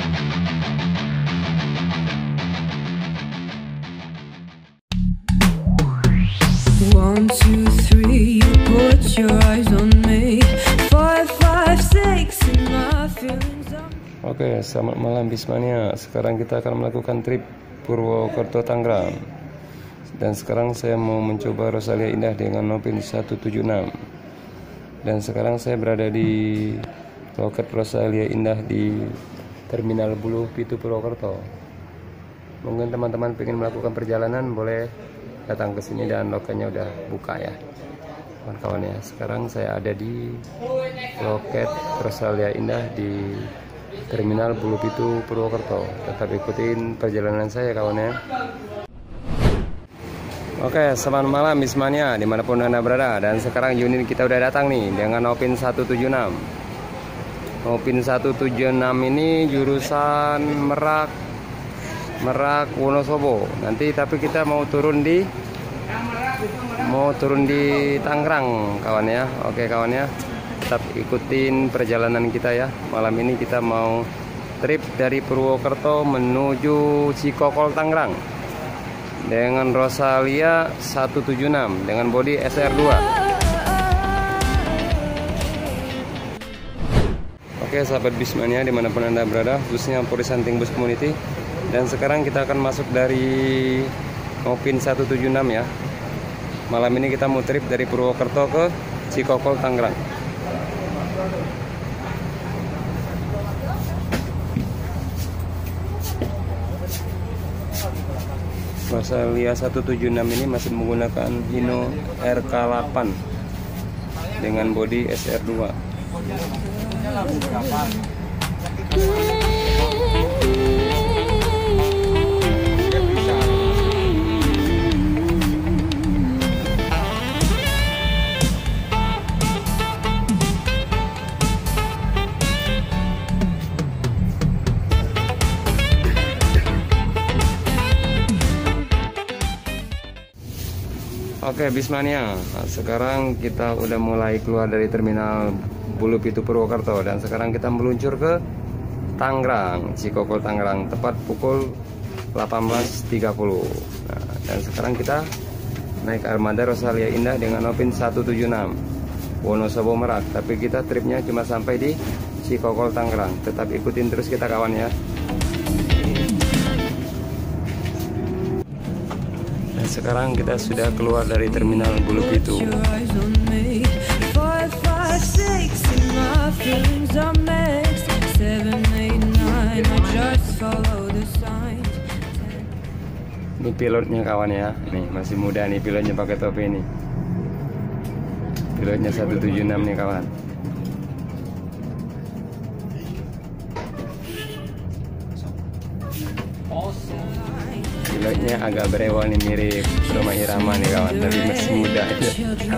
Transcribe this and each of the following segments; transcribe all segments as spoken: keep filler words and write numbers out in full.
One, two, three, you put your eyes on me. Five, five, six, and my feelings are... Oke, selamat malam Bismania. Sekarang kita akan melakukan trip Purwokerto Tangerang. Dan sekarang saya mau mencoba Rosalia Indah dengan Nopin seratus tujuh puluh enam. Dan sekarang saya berada di loket Rosalia Indah di Terminal Bulu Pitu Purwokerto. Mungkin teman-teman ingin melakukan perjalanan boleh datang ke sini dan loketnya udah buka ya, kawan-kawan ya. Sekarang saya ada di loket Rosalia Indah di Terminal Bulu Pitu Purwokerto. Tetap ikutin perjalanan saya kawan ya. Oke, selamat malam Bismania dimanapun Anda berada. Dan sekarang unit kita udah datang nih dengan Nopin seratus tujuh puluh enam. Nopin seratus tujuh puluh enam ini jurusan Merak Merak Wonosobo. Nanti tapi kita mau turun di mau turun di Tangerang kawan ya. Oke kawan ya, tetap ikutin perjalanan kita ya. Malam ini kita mau trip dari Purwokerto menuju Cikokol Tangerang dengan Rosalia seratus tujuh puluh enam dengan bodi S R dua. Oke sahabat Bismania dimanapun Anda berada, khususnya Purisan Tingbus Community. Dan sekarang kita akan masuk dari Nopin seratus tujuh puluh enam ya. Malam ini kita mau trip dari Purwokerto ke Cikokol Tangerang. Rosalia seratus tujuh puluh enam ini masih menggunakan Hino R K delapan dengan bodi S R dua. Oke Bismania, nah, sekarang kita udah mulai keluar dari Terminal Bulu Pitu Purwokerto dan sekarang kita meluncur ke Tangerang, Cikokol Tangerang, tepat pukul delapan belas tiga puluh. Nah, dan sekarang kita naik armada Rosalia Indah dengan Nopin seratus tujuh puluh enam Wonosobo Merak, tapi kita tripnya cuma sampai di Cikokol Tangerang. Tetap ikutin terus kita kawan ya. Sekarang kita sudah keluar dari Terminal Bulu Pitu. Ini pilotnya kawan ya. Nih masih muda nih pilotnya, pakai topi nih. Pilotnya seratus tujuh puluh enam nih kawan. Pilotnya agak berewal nih, mirip Roma Irama nih kawan, tapi masih muda aja.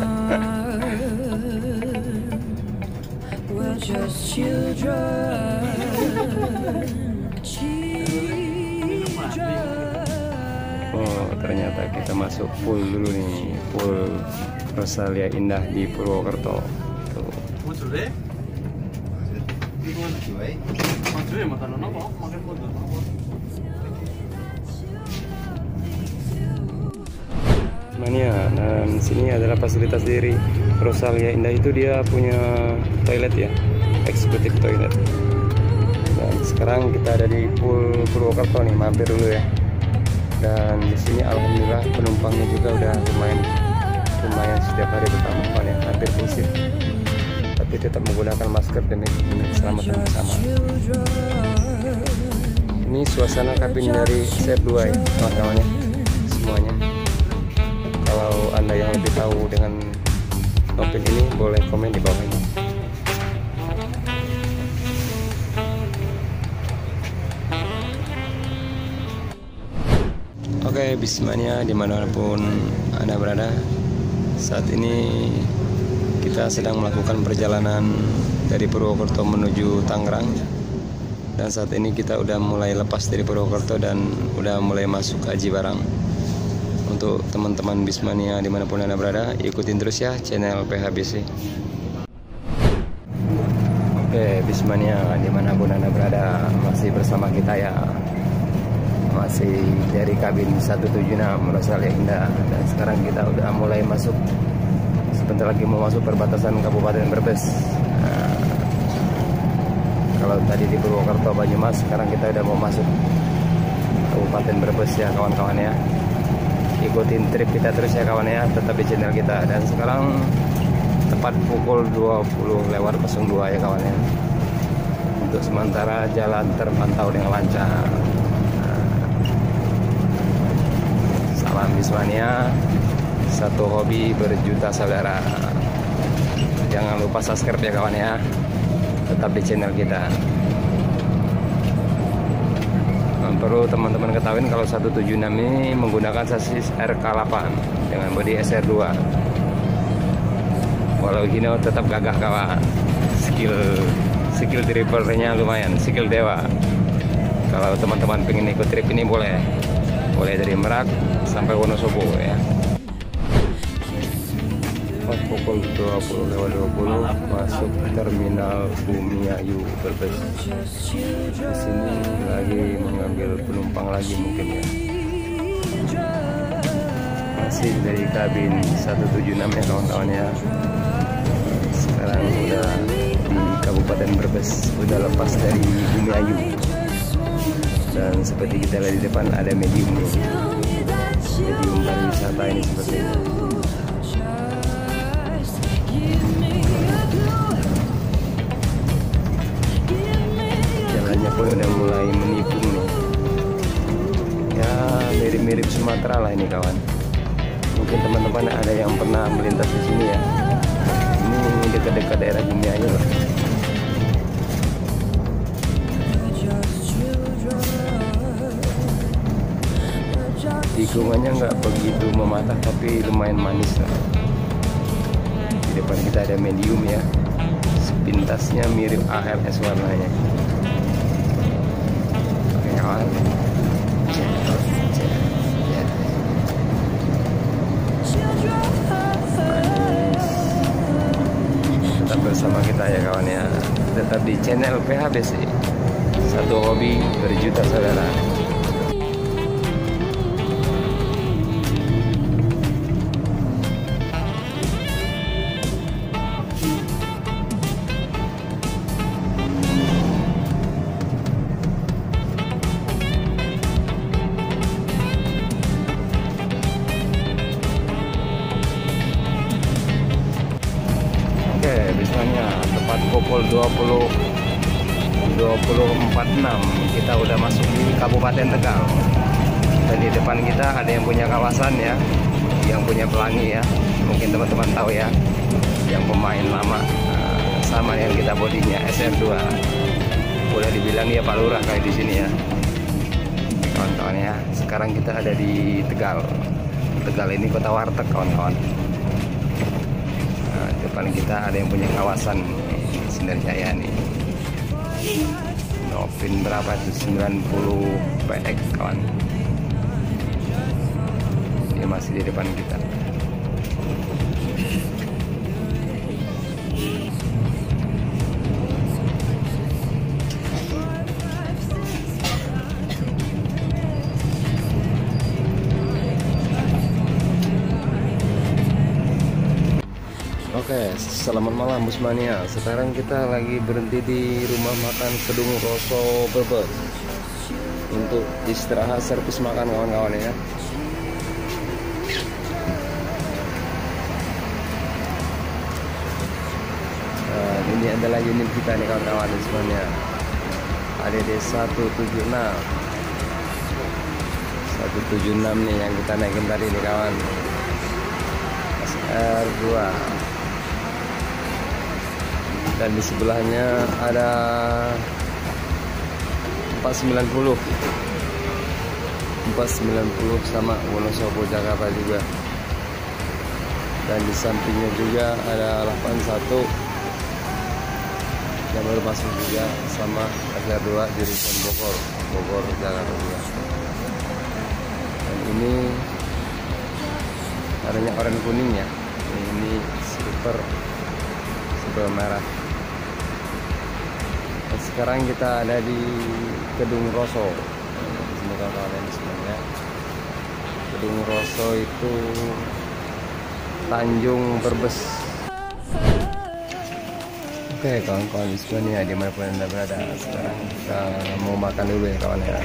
Oh ternyata kita masuk pool dulu nih, pool Rosalia Indah di Purwokerto. Tuh. Mania, dan sini adalah fasilitas dari Rosalia Indah, itu dia punya toilet ya, eksekutif toilet. Dan sekarang kita ada di pool Purwokerto nih, mampir dulu ya. Dan di sini alhamdulillah penumpangnya juga udah lumayan lumayan setiap hari bertambah ya, hampir full shift. Tapi tetap menggunakan masker demi keselamatan bersama. Ini suasana kabin dari S R dua ya kawan-kawan ya, semuanya. Kalau Anda yang lebih tahu dengan Nopin ini boleh komen di bawah ini. Oke Bismania dimanapun Anda berada, saat ini kita sedang melakukan perjalanan dari Purwokerto menuju Tangerang. Dan saat ini kita udah mulai lepas dari Purwokerto dan udah mulai masuk ke Aji Barang. Untuk teman-teman Bismania dimanapun Anda berada, ikutin terus ya channel P H B C. Oke Oke, Bismania dimanapun Anda berada, masih bersama kita ya. Masih dari kabin seratus tujuh puluh enam Rosalia Indah. Dan sekarang kita udah mulai masuk, sebentar lagi mau masuk perbatasan Kabupaten Brebes. Nah, kalau tadi di Purwokerto Banyumas, sekarang kita udah mau masuk Kabupaten Brebes ya kawan-kawan ya. Ikutin trip kita terus ya kawan ya, tetap di channel kita. Dan sekarang tepat pukul dua puluh lewat nol dua ya kawan ya. Untuk sementara jalan terpantau dengan lancar. Nah, salam Bismania, satu hobi berjuta saudara. Jangan lupa subscribe ya kawan ya, tetap di channel kita. Nah, perlu teman-teman ketahuin kalau seratus tujuh puluh enam ini menggunakan sasis R K delapan dengan bodi S R dua. Walau gini tetap gagah kawan. Skill skill drivernya lumayan, skill dewa. Kalau teman-teman pengen ikut trip ini boleh, boleh dari Merak sampai Wonosobo ya. Pukul dua puluh lewat dua puluh masuk terminal Bumiayu Brebes. Di sini lagi mengambil penumpang lagi mungkin ya. Masih dari kabin seratus tujuh puluh enam ya kawan-kawan ya. Sekarang udah di Kabupaten Brebes, udah lepas dari Bumiayu. Dan seperti kita lihat di depan ada medium nih, medium pariwisata ini seperti ini. Jalannya pun udah mulai menipung nih. Ya mirip-mirip Sumatera lah ini kawan. Mungkin teman-teman ada yang pernah melintas di sini ya. Ini dekat-dekat daerah Bumiayu lah. Tikungannya nggak begitu mematah tapi lumayan manis lah. Di depan kita ada medium ya. Sepintasnya mirip A L S warnanya. Oke kawan. Tetap bersama kita ya kawan ya. Tetap di channel P H B C, satu hobi berjuta saudara. Bismania, tepat pukul dua puluh empat enam kita udah masuk di Kabupaten Tegal. Dan di depan kita ada yang punya kawasan ya, yang punya pelangi ya, mungkin teman-teman tahu ya, yang pemain lama sama yang kita bodinya S R dua. Udah dibilang ya Pak Lurah kayak di sini ya kawan-kawan ya. Sekarang kita ada di Tegal. Tegal ini kota warteg kawan-kawan. Depan kita ada yang punya kawasan Sindar Jaya nih. Novin berapa itu, sembilan puluh P X kawan. Dia masih di depan kita. Oke, selamat malam Busmania. Sekarang kita lagi berhenti di rumah makan Kedung Roso Brebes untuk istirahat servis makan kawan-kawan ya. Nah, ini adalah unit kita nih kawan-kawan Busmania. A D D seratus tujuh puluh enam seratus tujuh puluh enam nih yang kita naikin tadi nih kawan. S R dua. Dan di sebelahnya ada empat sembilan puluh sama Wonosobo Jakarta juga. Dan di sampingnya juga ada delapan satu yang baru masuk juga sama S R dua jurusan Bogor Bogor Jakarta juga. Dan ini warnanya oranye kuning ya. Ini silver silver merah. Sekarang kita ada di Kedung Roso. Di sini kawan-kawan di sebenarnya. Kedung Roso itu Tanjung Brebes. Oke kawan-kawan di sebenarnya dimanapun anda berada, sekarang kita mau makan dulu ya kawan ya.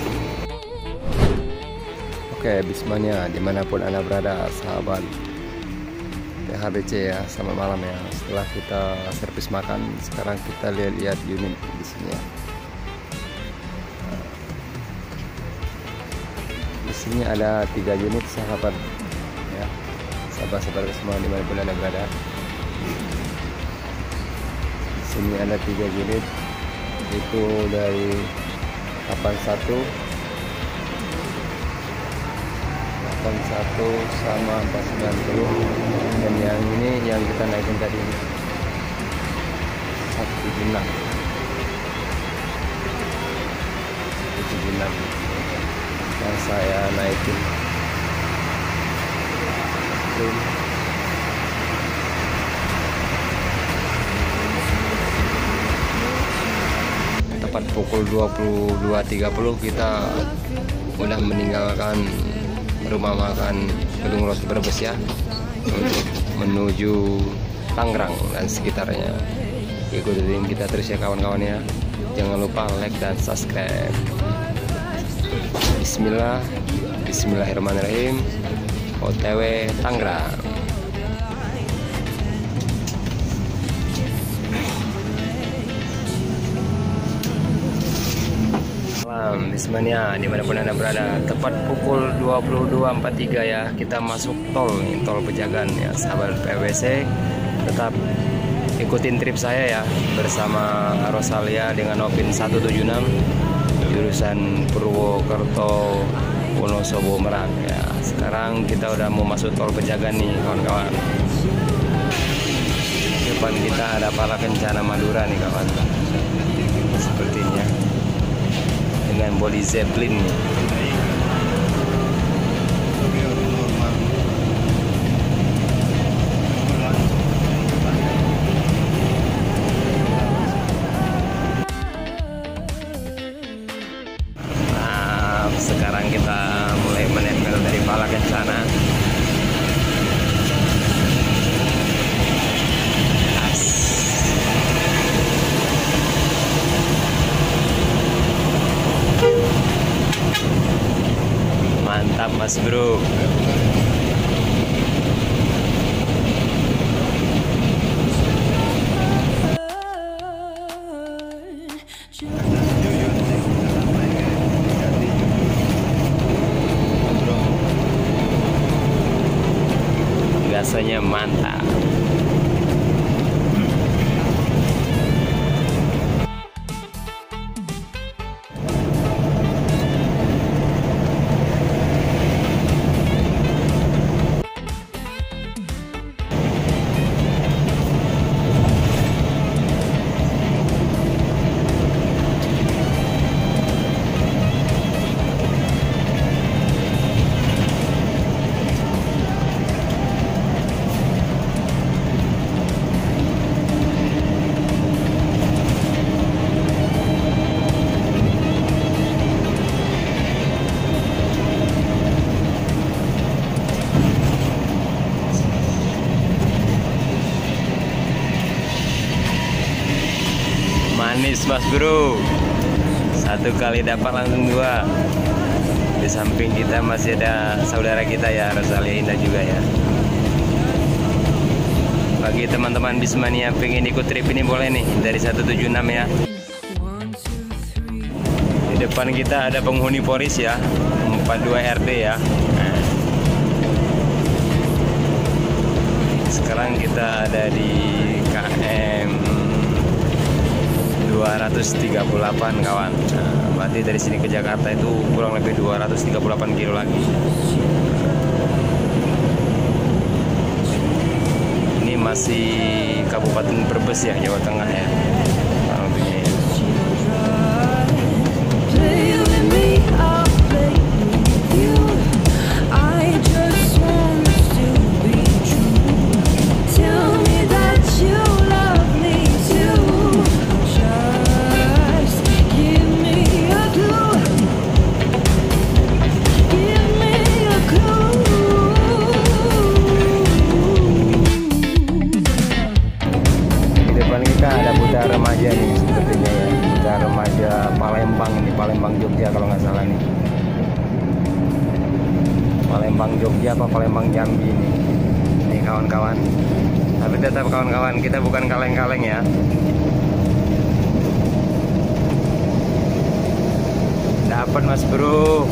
Oke Bismania dimanapun anda berada sahabat T H B C ya, selamat malam ya. Setelah kita servis makan, sekarang kita lihat-lihat unit di sini ya. Di sini ada tiga unit sahabat ya, sahabat-sahabat semua dimanapun anda berada. Di sini ada tiga unit, itu dari delapan satu delapan satu sama empat sembilan puluh, dan yang ini yang kita naikin tadi satu tujuh enam satu tujuh enam yang saya naikin. Tepat pukul dua puluh dua tiga puluh kita udah meninggalkan rumah makan Kedung Roso Brebes ya, untuk menuju Tangerang dan sekitarnya. Ikutin kita terus ya kawan-kawan ya. Jangan lupa like dan subscribe. Bismillah, Bismillahirrahmanirrahim. O T W Tangerang. Bismania dimanapun anda berada, tepat pukul dua puluh dua empat puluh tiga ya, kita masuk tol nih, tol Pejagan ya sahabat P W C. Tetap ikutin trip saya ya bersama Rosalia dengan Opin satu tujuh enam jurusan Purwokerto Wonosobo Merak ya. Sekarang kita udah mau masuk tol Pejagan nih kawan-kawan. Depan kita ada Pala Kencana Madura nih kawan, sepertinya dengan body Zeppelin. Nah, sekarang kita mulai menempel dari Pala Kencana. Mantap mas bro. Biasanya mantap. Manis mas bro, satu kali dapat langsung dua. Di samping kita masih ada saudara kita ya, Rosalia Indah juga ya. Bagi teman-teman Bismania pengen ikut trip ini boleh nih dari satu tujuh enam ya. Di depan kita ada penghuni Poris ya, empat dua R D ya. Nah. Sekarang kita ada di K M dua ratus tiga puluh delapan kawan. Nah, berarti dari sini ke Jakarta itu kurang lebih dua ratus tiga puluh delapan kilo lagi. Ini masih Kabupaten Brebes ya, Jawa Tengah ya. Nah, Palembang ini, Palembang Jogja kalau nggak salah nih. Palembang Jogja apa Palembang Jambi ini. Nih kawan-kawan. Tapi tetap kawan-kawan, kita bukan kaleng-kaleng ya. Dapat Mas Bro.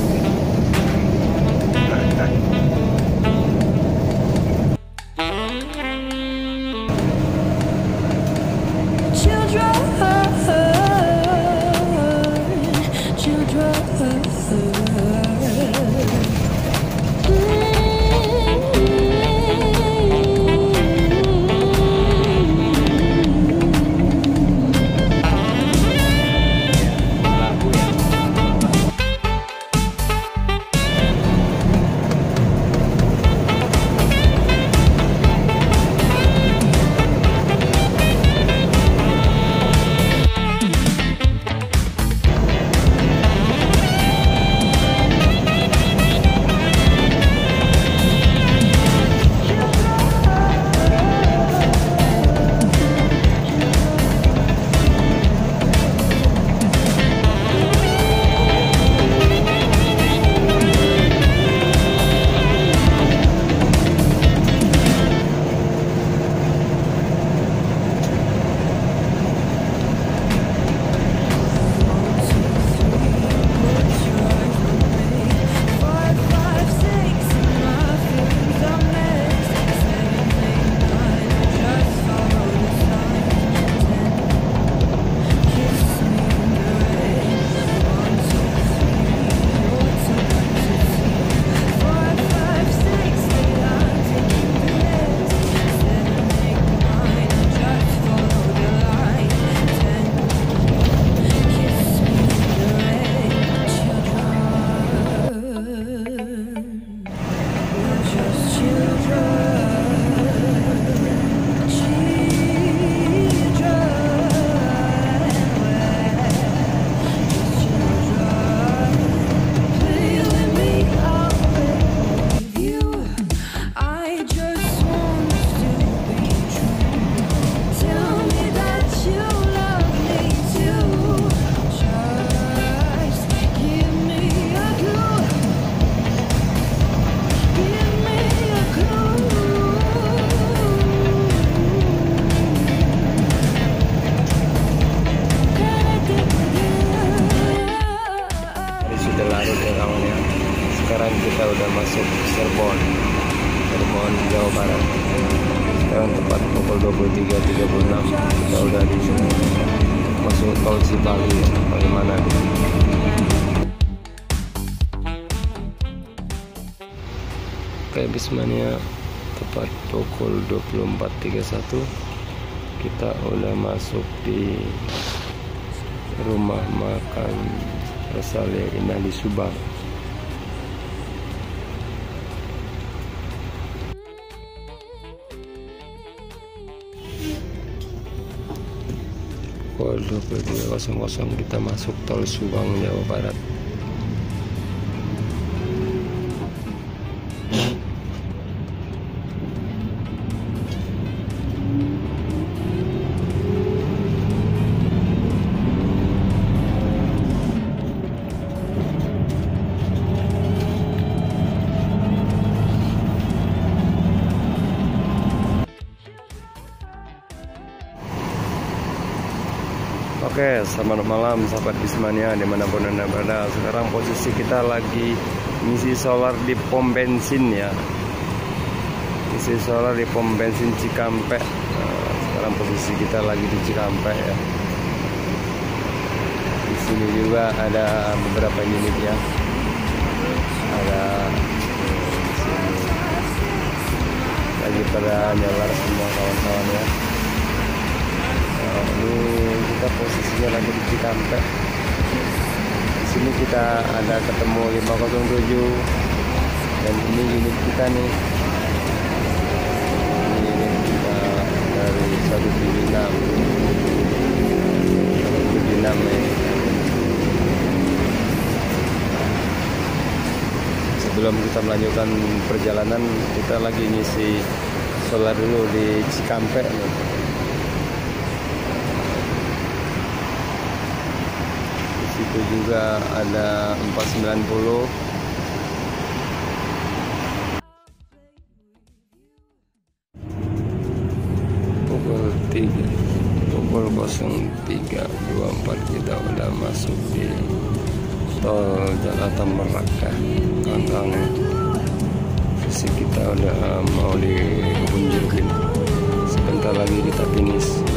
Sekarang kita udah masuk Cirebon, Cirebon, Jawa Barat. Sekarang tepat pukul dua puluh tiga tiga puluh enam kita udah di masuk tol Cipali. Bagaimana? Oke, Bismania, tepat pukul dua puluh empat tiga puluh satu kita udah masuk di rumah makan Rosalia Indah di Subang. Pukul dua puluh tiga kita masuk tol Subang, Jawa Barat. Oke, selamat malam sahabat Bismania dimanapun Anda berada. Sekarang posisi kita lagi ngisi solar di pom bensin ya. Ngisi solar di pom bensin Cikampek. Nah, sekarang posisi kita lagi di Cikampek ya. Di sini juga ada beberapa unit ya. Ada di sini. Lagi pada nyala semua kawan-kawan ya. Nah, ini kita posisinya lagi di Cikampek. Di sini kita ada ketemu lima nol tujuh dan ini unit kita nih. Ini unit kita dari seratus tujuh puluh enam. seratus tujuh puluh enam nih. Sebelum kita melanjutkan perjalanan, kita lagi ngisi solar dulu di Cikampek nih. Itu juga ada empat sembilan puluh. Pukul tiga, pukul nol tiga dua puluh empat kita udah masuk di tol Jakarta Merak ya, kawan-kawan. Visi kita udah mau di Kebun Jeruk ini. Sebentar lagi kita finish.